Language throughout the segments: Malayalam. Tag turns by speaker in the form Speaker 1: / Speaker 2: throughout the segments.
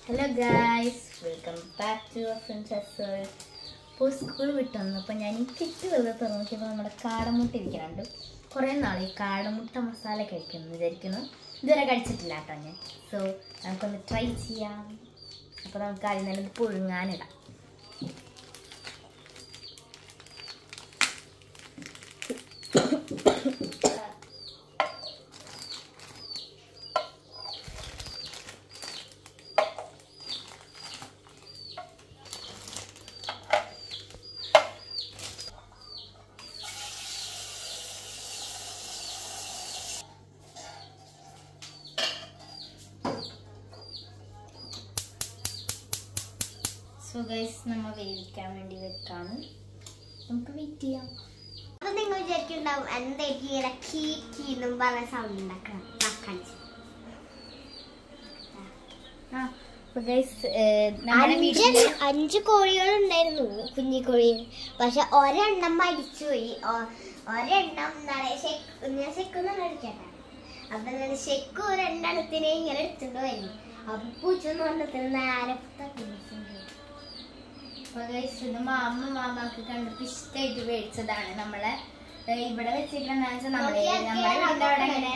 Speaker 1: Hello guys, welcome back to our friends episode. ഇപ്പോൾ സ്കൂൾ വിട്ടു വന്നപ്പോൾ ഞാൻ ഈ കിറ്റ് വെറുതെ തുറന്നോക്കിയപ്പോൾ നമ്മുടെ കാടമുട്ട ഇരിക്കുന്നുണ്ട്. കുറേ നാൾ ഈ കാടമുട്ട മസാല കഴിക്കണം വിചാരിക്കുന്നു. ഇതുവരെ കഴിച്ചിട്ടില്ല കേട്ടോ ഞാൻ. സോ നമുക്കൊന്ന് ട്രൈ ചെയ്യാം. അപ്പോൾ നമുക്ക് ആദ്യം തന്നെ ഇത് പുഴുങ്ങാനിടാം. സോ ഗൈസ് നമ്മൾ വേവിക്കാൻ വേണ്ടി വെക്കാണ്. നമുക്ക് വെയിറ്റ് ചെയ്യാം.
Speaker 2: അപ്പൊ നിങ്ങൾ വിചാരിക്കുന്നുണ്ടാവും എന്തായിരിക്കും ഇങ്ങനെ കീന്നും പറഞ്ഞ സൗണ്ട് ഉണ്ടാക്കണം. അഞ്ച് കോഴികൾ ഉണ്ടായിരുന്നു, കുഞ്ഞിക്കോഴി. പക്ഷെ ഒരെണ്ണം മരിച്ചുപോയി. ഒരെണ്ണം ഞാൻ ശെക്കുന്ന കഴിക്കട്ടെ. അപ്പൊ ശെക്കു രണ്ടെണ്ണത്തിനെ ഇങ്ങനെ എടുത്തിട്ട് വരും. അപ്പൊ പൂച്ചെന്ന് പറഞ്ഞത്തിന് നേരെ
Speaker 1: മാമാക്ക് കണ്ടിട്ട് ഇഷ്ടമായിട്ട് മേടിച്ചതാണ്. നമ്മളെ ഇവിടെ വെച്ചിരിക്കുന്ന നമ്മുടെ വീടിന്റെ അവിടെ ഇങ്ങനെ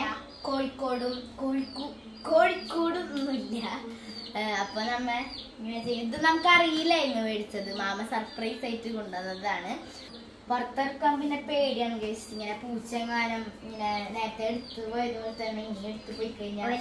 Speaker 1: കോഴിക്കോടും ഒന്നുമില്ല. അപ്പൊ നമ്മ ഇത് നമുക്ക് അറിയില്ലായിരുന്നു മേടിച്ചത്. മാമ സർപ്രൈസ് ആയിട്ട് കൊണ്ടുവന്നതാണ്. പുറത്തിറക്കാൻ പിന്നെ പേടിയാണ് ഗൈസ്. ഇങ്ങനെ പൂച്ചെങ്ങാനും ഇങ്ങനെ നേരത്തെ എടുത്തു പോയതുപോലെ തന്നെ ഇനി എടുത്തു പോയി കഴിഞ്ഞാൽ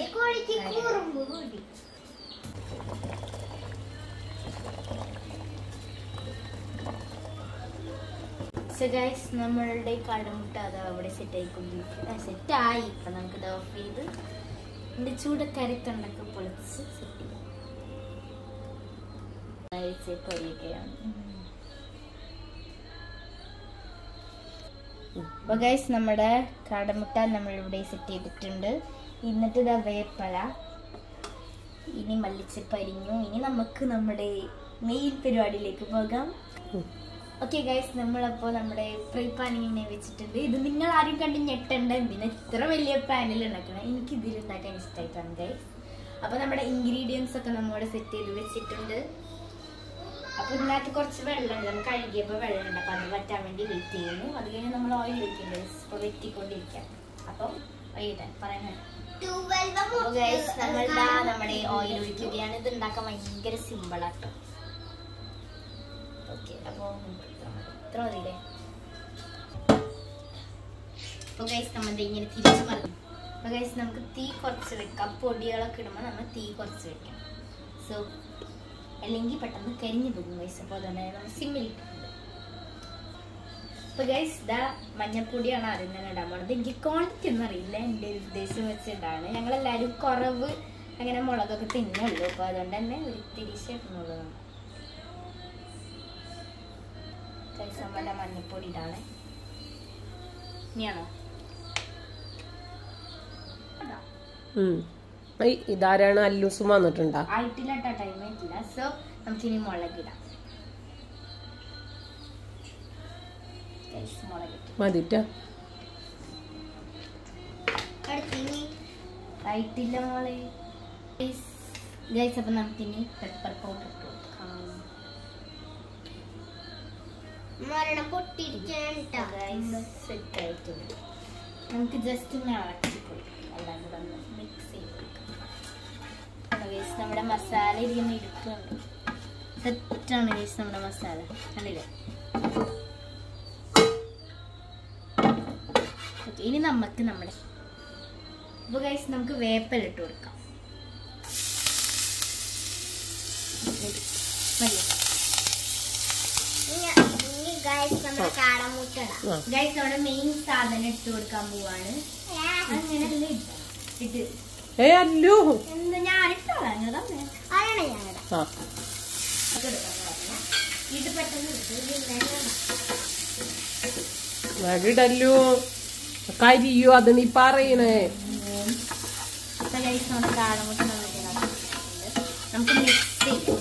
Speaker 1: ഗൈസ് നമ്മളുടെ കാടമുട്ട അത് അവിടെ സെറ്റായി. ഇപ്പൊ നമുക്ക് ഇത് ഓഫ് ചെയ്ത് എന്റെ ചൂടക്കരത്തൊണ്ടൊക്കെ പൊളിച്ച് സെറ്റ് പൊരിക്കുകയാണ്. അപ്പൊ ഗൈസ് നമ്മുടെ കാടമുട്ട നമ്മളിവിടെ സെറ്റ് ചെയ്തിട്ടുണ്ട്. എന്നിട്ട് ഇതാ വേപ്പല, ഇനി മല്ലിച്ചപ്പരിഞ്ഞു. ഇനി നമുക്ക് നമ്മുടെ മെയിൻ പരിപാടിയിലേക്ക് പോകാം. ഓക്കെ ഗൈസ്, നമ്മളപ്പോൾ നമ്മുടെ ഫ്രൈ പാൻ ഇങ്ങനെ വെച്ചിട്ടുണ്ട്. ഇത് നിങ്ങൾ ആരും കണ്ട് ഞെട്ടണ്ട, എന്തിനാ ഇത്ര വലിയ പാനിൽ ഉണ്ടാക്കണം. എനിക്ക് ഇതിലുണ്ടാക്കാൻ ഇഷ്ടമായിട്ടാണ് ഗൈസ്. അപ്പോൾ നമ്മുടെ ഇൻഗ്രീഡിയൻസ് ഒക്കെ നമ്മളിവിടെ സെറ്റ് ചെയ്ത് വെച്ചിട്ടുണ്ട്. അപ്പോൾ ഇതിനകത്ത് കുറച്ച് വെള്ളമുണ്ട്. നമുക്ക് കഴുകിയപ്പോൾ വെള്ളമുണ്ട്. അപ്പോൾ അത് വറ്റാൻ വേണ്ടി വെയിറ്റ് ചെയ്യുന്നു. അത് കഴിഞ്ഞ് നമ്മൾ ഓയിൽ ഒഴിക്കും ഗൈസ്. ഇപ്പോൾ വെറ്റിക്കൊണ്ടിരിക്കാം. അപ്പം പറയുന്നത് ഗൈസ്, നമ്മളുടെ നമ്മുടെ ഓയിൽ ഒഴിക്കുകയാണ്. ഇത് ഉണ്ടാക്കാൻ ഭയങ്കര സിമ്പിളാട്ടോ. ഓക്കെ, അപ്പോൾ ഇത്ര മതിയില്ലേ? അപ്പോൾ ഗൈസ് നമ്മളുടെ ഇങ്ങനെ തിരിച്ചു മറിഞ്ഞു. അപ്പോൾ ഗൈസ് നമുക്ക് തീ കുറച്ച് വെക്കാം. പൊടികളൊക്കെ ഇടുമ്പോൾ നമ്മൾ തീ കുറച്ച് വെക്കാം. സോ അല്ലെങ്കിൽ പെട്ടെന്ന് കരിഞ്ഞു പോകും ഗൈസ്. അപ്പോൾ അതുകൊണ്ട് നമ്മൾ സിമ്മിൽ ഇട്ടിട്ടുണ്ട്. അപ്പോൾ ഗൈസ് ഇതാ മഞ്ഞപ്പൊടിയാണ് ആദ്യം തന്നെ ഇടാൻ പോണത്. എനിക്ക് ക്വാണ്ടിറ്റി ഒന്നും അറിയില്ല, എൻ്റെ ഒരു ഉദ്ദേശം വെച്ചിട്ടാണ്. ഞങ്ങളെല്ലാവരും കുറവ് അങ്ങനെ മുളകൊക്കെ തിന്നുള്ളൂ. അപ്പോൾ അതുകൊണ്ട് തന്നെ ഒരു തിരിച്ചിട്ടുള്ളതാണ്. നമ്മളുടെ മഞ്ഞപ്പൊടി ഇടാണ്. ഇനിയാണോ?
Speaker 3: ഇതാരാണ് അല്ലൂസും വന്നിട്ടുണ്ടോ?
Speaker 1: ആയിട്ടില്ല കേട്ടോ, ടൈം ആയിട്ടില്ല. സോ നമുക്കിനി മുളകിടാം.
Speaker 3: മതിട്ടോ,
Speaker 1: ആയിട്ടില്ല മോളെ ഗൈസ്. അപ്പൊ നമുക്കിനി പെപ്പർ പൗഡർ ഇട്ട് കൊടുക്കാം. നമുക്ക് ജസ്റ്റ് ഒന്ന് ഇളക്കി കൊടുക്കാം. എല്ലാം കൂടെ ഒന്ന് മിക്സ് ചെയ്ത് കൊടുക്കാം. നമ്മുടെ മസാല ഇരിക്കുന്ന ഇരിക്കുന്നുണ്ട്. സെറ്റാണ് ഗൈസ് നമ്മുടെ മസാല, കണ്ടില്ലേ? ഓക്കെ, ഇനി നമുക്ക് നമ്മുടെ അപ്പോൾ ഗൈസ് നമുക്ക് വേപ്പല ഇട്ട് കൊടുക്കാം. മതിയോ? ഗൈസ് നമ്മുടെ മെയിൻ സാധനം ഇട്ട് കൊടുക്കാൻ പോവാണ്. അങ്ങനെയല്ലേ ഇട്ട് എന്താ ഞാനിട്ടോളാം. ഇത് പെട്ടെന്ന്
Speaker 3: ഇടല്ലോ കരിയോ അത് നീ പറയണേ.
Speaker 1: ഗൈസ് നമ്മുടെ കാടമുട്ട നമുക്ക് മിക്സ് ചെയ്യാം.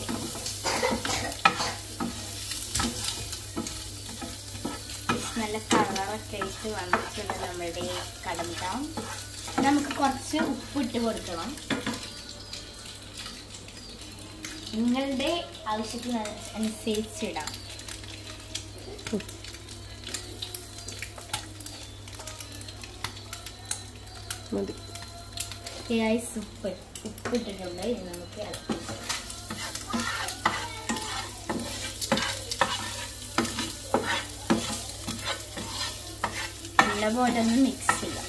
Speaker 1: നല്ല കളറൊക്കെ ആയിട്ട് വന്നിട്ടുണ്ട് നമ്മളുടെ കടമുട്ട. നമുക്ക് കുറച്ച് ഉപ്പിട്ട് കൊടുക്കണം. നിങ്ങളുടെ ആവശ്യത്തിന് അനുസരിച്ച് ഇടാം.
Speaker 3: മതി.
Speaker 1: ഉപ്പിട്ടിട്ടുണ്ട്. ഇനി നമുക്ക് ഇളക്കാം. നല്ലപോലെ ഒന്ന് മിക്സ് ചെയ്യാം.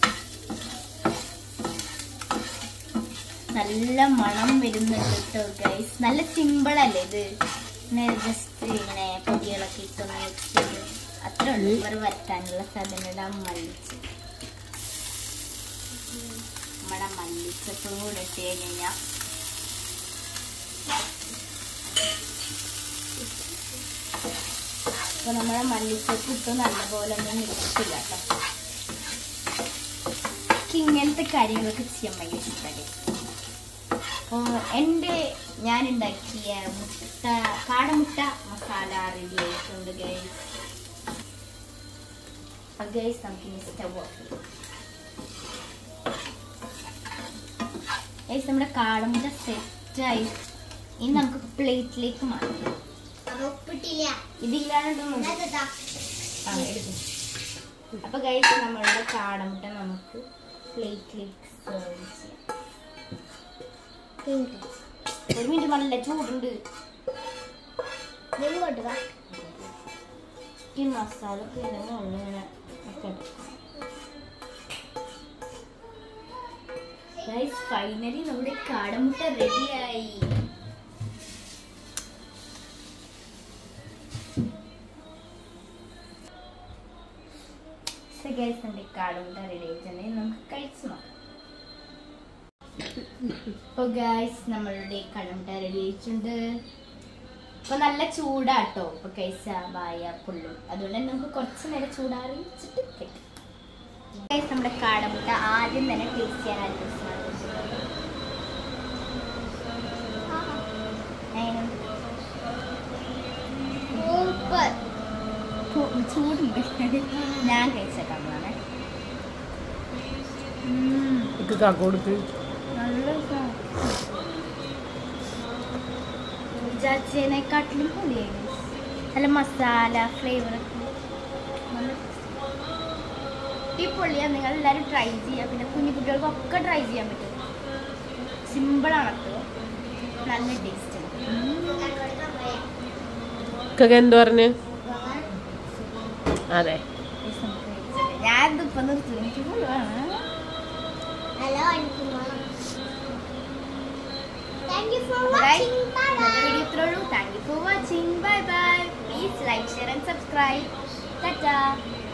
Speaker 1: നല്ല മണം വരുന്നുണ്ട് കേട്ടോ ഗൈസ്. നല്ല സിമ്പിൾ അല്ലേ ഇത്? ജസ്റ്റ് ഇങ്ങനെ പൊടികളൊക്കെ ഇട്ടൊന്ന് മിക്സ് ചെയ്ത് അത്ര ഉള്ളൂ. ഇവർ വരട്ടാനുള്ള സാധനം മല്ലിച്ച് നമ്മുടെ മല്ലിച്ചപ്പും കൂടെ ഇട്ട് കഴിഞ്ഞാൽ അപ്പൊ നമ്മുടെ മല്ലിച്ചപ്പ് ഇട്ട് നല്ലപോലെ ഒന്നും മിക്സ് ചെയ്യാം കേട്ടോ. ഇങ്ങനത്തെ കാര്യങ്ങളൊക്കെ ചെയ്യാൻ ഭയങ്കര ഇഷ്ടമല്ലേ. അപ്പോൾ ഞാൻ ഉണ്ടാക്കിയ കാടമുട്ട മസാല റെഡി ആയിട്ടുണ്ട് ഗൈസ്. ഗൈസ് നമുക്കിനി സ്റ്റവ് ഓഫ് ചെയ്യാം. ഗൈസ് നമ്മുടെ കാടമുട്ട സെറ്റായി. ഇനി നമുക്ക് പ്ലേറ്റിലേക്ക് മാറ്റാം. ഇതില്ലാണ്ട് അപ്പൊ ഗൈസ് നമ്മളുടെ കാടമുട്ട നമുക്ക് പ്ലേറ്റിലേക്ക് സെർവ് ചെയ്യാം. ഒരു മിനിറ്റ് നല്ല ചൂടുണ്ട്. ഈ മസാല ഇങ്ങനെ ഗൈസ് ഫൈനലി നമ്മുടെ കാടമുട്ട റെഡിയായി. ഗൈസ് നമ്മുടെ കാടമുട്ട റെഡി ആയിട്ടുണ്ടെങ്കിൽ നമുക്ക് കഴിച്ചു നോക്കാം. അപ്പോൾ ഗൈസ് നമ്മളുടെ കാടമുട്ട റെഡി ആയിട്ടുണ്ട്. അപ്പൊ നല്ല ചൂടാട്ടോ. ഇപ്പൊ കൈസ വായ പുള്ളും, അതുകൊണ്ട് തന്നെ നമുക്ക് കുറച്ച് നേരം ചൂടാറി വെച്ചിട്ട് കഴിക്കാം. ഗൈസ് നമ്മുടെ കാടമുട്ട ആദ്യം തന്നെ ടേസ്റ്റ് ചെയ്യാൻ ആലോചിച്ചാണ്. ചൂടുണ്ട്. ഞാൻ കഴിച്ചേക്കാം. നല്ല വിചാരിച്ചതിനെക്കാട്ടിലും പൊളിയാണ്. നല്ല മസാല ഫ്ലേവറൊക്കെ ഈ പൊളിയാണ്. നിങ്ങൾ എല്ലാവരും ട്രൈ ചെയ്യുക. പിന്നെ കുഞ്ഞു കുട്ടികൾക്കൊക്കെ ട്രൈ ചെയ്യാൻ പറ്റും. സിമ്പിളാണ് കേട്ടോ. നല്ല ടേസ്റ്റ്.
Speaker 3: എന്ത് പറഞ്ഞു? അതെ
Speaker 1: ഞാനിതിപ്പോ നിർത്തി. എനിക്ക് പൊളിയാണ്.
Speaker 2: Thank you for watching. Bye
Speaker 1: Thank you for watching. Bye bye. Please like, share and subscribe. Tata.